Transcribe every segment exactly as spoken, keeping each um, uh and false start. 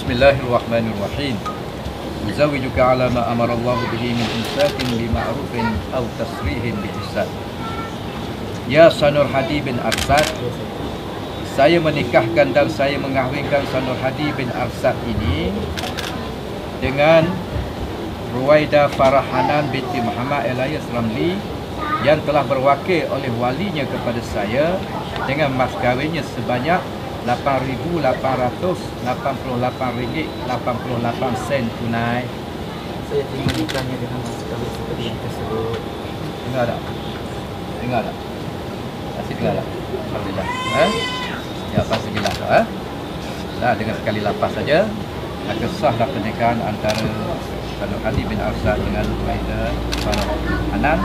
Bismillahirrahmanirrahim. Uzawijuka ala ma amarallahu bihi min imsakin bima'rufin aw tasrihin bi ihsan. Ya Sanur Hadi bin Arsad, saya menikahkan dan saya mengahwinkan Sanur Hadi bin Arsad ini dengan Ruwaida Farahanan binti Muhammad Elias Ramli yang telah berwakil oleh walinya kepada saya dengan mas kahwinnya sebanyak lapan ribu lapan ratus lapan puluh lapan ringgit lapan puluh lapan sen tunai. Saya terima nikahnya dengan mas kahwin seperti yang tersebut. Dengar tak? Dengar tak? Masih dengar tak? Alhamdulillah. Ha? Ya, pasti bila. Ha? Nah, dengan sekali lapas saja akan sahlah pernikahan antara Sanur Hadi bin Arsad dengan Ruwaida Farahanan.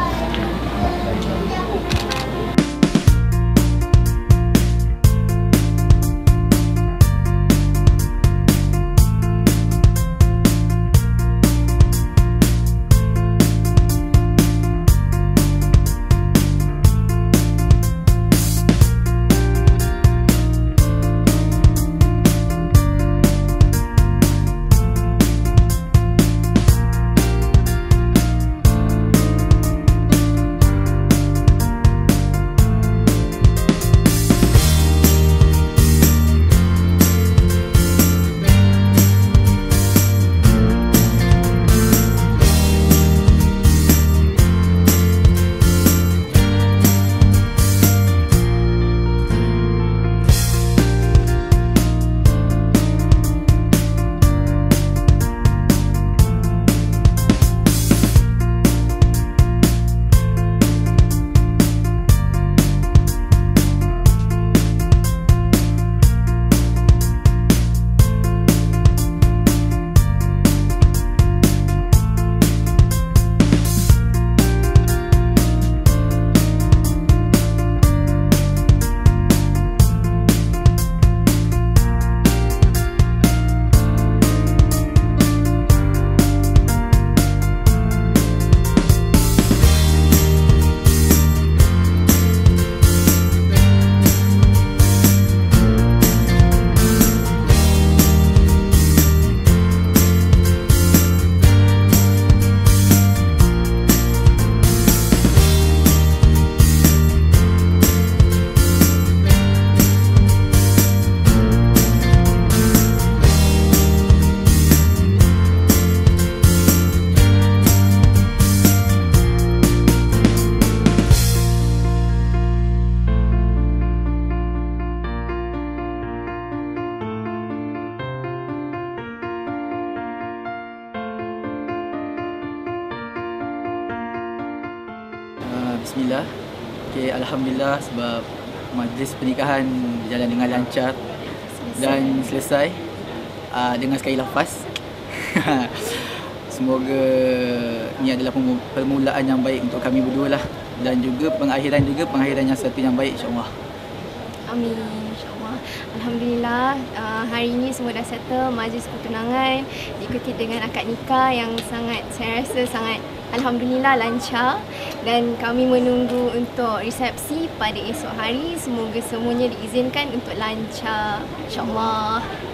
Bismillah. Okay, Alhamdulillah sebab majlis pernikahan berjalan dengan lancar dan selesai uh, dengan sekali lafaz. Semoga ini adalah permulaan yang baik untuk kami berdua lah, dan juga pengakhiran juga pengakhiran yang satu yang baik, insya-Allah. Amin, insya-Allah. Alhamdulillah, uh, hari ini semua dah settle, majlis pertunangan diikuti dengan akad nikah yang sangat, saya rasa sangat alhamdulillah lancar, dan kami menunggu untuk resepsi pada esok hari. Semoga semuanya diizinkan untuk lancar, insya-Allah.